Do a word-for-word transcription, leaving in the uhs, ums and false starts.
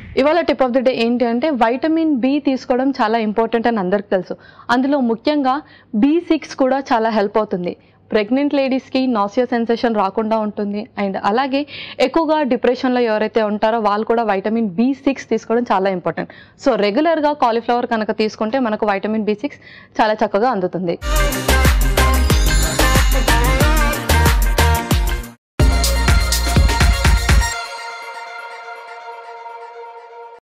ఇవాళ tip of the day ఏంటి అంటే వైటమిన్ బి తీసుకోవడం చాలా ఇంపార్టెంట్ అని అందరికీ తెలుసు. అందులో ముఖ్యంగా బి సిక్స్ కూడా చాలా హెల్ప్ అవుతుంది. ప్రెగ్నెంట్ లేడీస్కి నాసియా సెన్సేషన్ రాకుండా ఉంటుంది. అండ్ అలాగే ఎక్కువగా డిప్రెషన్లో ఎవరైతే ఉంటారో వాళ్ళు కూడా వైటమిన్ బి సిక్స్ తీసుకోవడం చాలా ఇంపార్టెంట్. సో రెగ్యులర్గా కాలీఫ్లవర్ కనుక తీసుకుంటే మనకు వైటమిన్ బి సిక్స్ చాలా చక్కగా అందుతుంది.